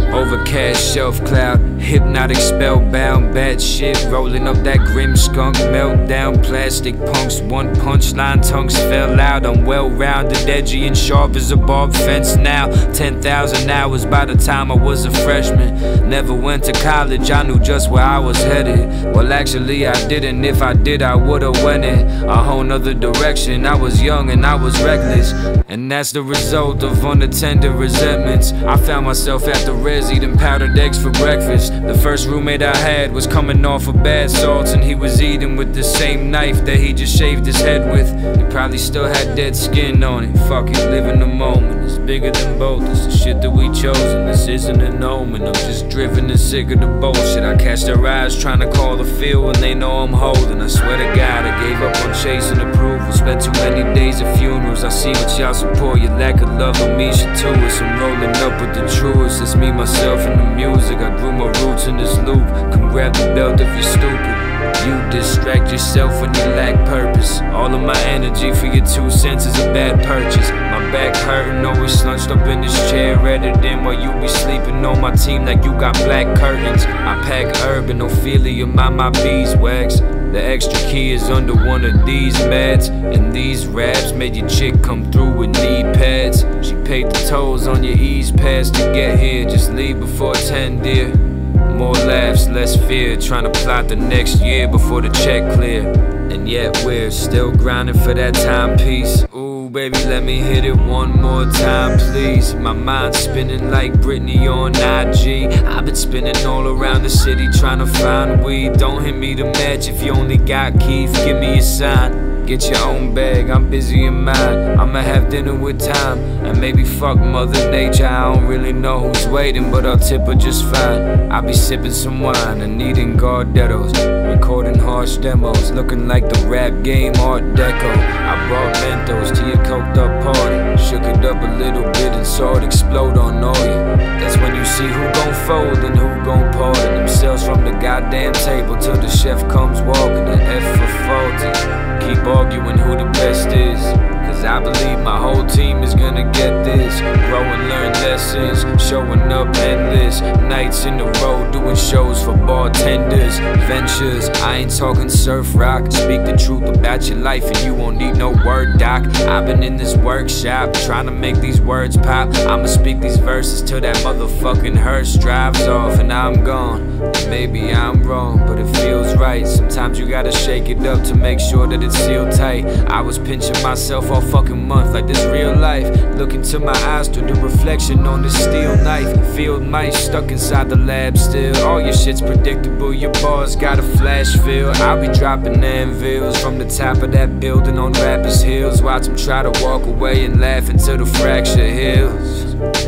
Overcast shelf cloud, hypnotic spellbound, bad shit, rolling up that grim skunk meltdown. Plastic punks, one punchline, tongues fell out. I'm well-rounded, edgy and sharp as a barbed fence now. 10,000 hours by the time I was a freshman. Never went to college, I knew just where I was headed. Well, actually I didn't. If I did, I would've went it a whole nother direction. I was young and I was reckless, and that's the result of unattended resentments. I found myself at the res eating powdered eggs for breakfast. The first roommate I had was coming off of bath salts, and he was eating with the same knife that he just shaved his head with. He probably still had dead skin on it. Fuck it, live in the moment. It's bigger than both. It's the shit that we chosen. This isn't an omen. I'm just driven and sick of the bullshit. I catch their eyes trying to call the field when they know I'm holding. I swear to God, I gave up on chasing approval. Spent too many days at funerals. I see what y'all support. Your lack of love on me shit too. I'm rolling up with the truest. It's me, myself, and the music. I grew my roots in this loop. Come grab the belt if you're stupid. You distract yourself when you lack purpose. All of my energy for your 2 cents is a bad purchase. My back hurting, always slunched up in this chair, editing while you be sleeping on my team like you got black curtains. I pack urban Ophelia, my beeswax. The extra key is under one of these mats, and these raps made your chick come through with knee pads. She paid the tolls on your ease pass to get here. Just leave before 10, dear. More laughs, less fear, trying to plot the next year before the check clear. And yet we're still grinding for that timepiece. Ooh, baby, let me hit it one more time, please. My mind's spinning like Britney on IG. I've been spinning all around the city trying to find weed. Don't hit me to match if you only got Keith, give me a sign. Get your own bag, I'm busy in mine. I'ma have dinner with time, and maybe fuck Mother Nature. I don't really know who's waiting, but I'll tip her just fine. I'll be sipping some wine and eating Gardettos, recording harsh demos, looking like the rap game Art Deco. I brought Mentos to your coked up party, shook it up a little bit and saw it explode on all you. That's when you see who gon' fold and who gon' pardon themselves from the goddamn table till the chef comes walking. The F for faulty. Keep arguing who the best is, cause I believe my whole team is gonna get this. Grow and learn lessons, showing up endless nights in a row, doing shows for bartenders. Ventures, I ain't talking surf rock. Speak the truth about your life and you won't need no word doc. I've been in this workshop, trying to make these words pop. I'ma speak these verses till that motherfucking hearse drives off and I'm gone. And maybe I'm wrong, but it feels right. Sometimes you gotta shake it up to make sure that it's sealed tight. I was pinching myself all fucking month like this real life. Look into my eyes through the reflection on this steel knife. Field mice stuck inside the lab still. All your shit's predictable, your bars got a flash feel. I'll be dropping anvils from the top of that building on rappers' heels. Watch them try to walk away and laugh until the fracture heals.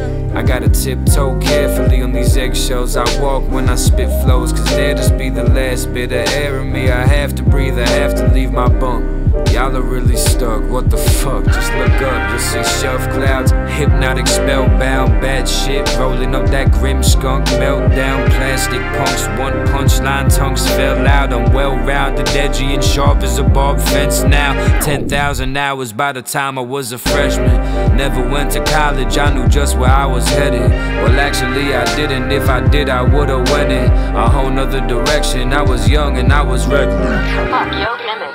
I gotta tiptoe carefully on these eggshells I walk when I spit flows, cause they'll just be the last bit of air in me. I have to breathe, I have to leave my bunk. Y'all are really stuck, what the fuck? Just look up, you'll see shelf clouds, hypnotic spellbound, bad shit, rolling up that grim skunk meltdown. Plastic punks, one punchline, tongues fell out. I'm well-rounded, edgy and sharp as a barbed fence now. 10,000 hours by the time I was a freshman. Never went to college, I knew just where I was headed. Well, actually I didn't. If I did, I would've went in a whole nother direction. I was young and I was reckless. Fuck, yo, Clemens.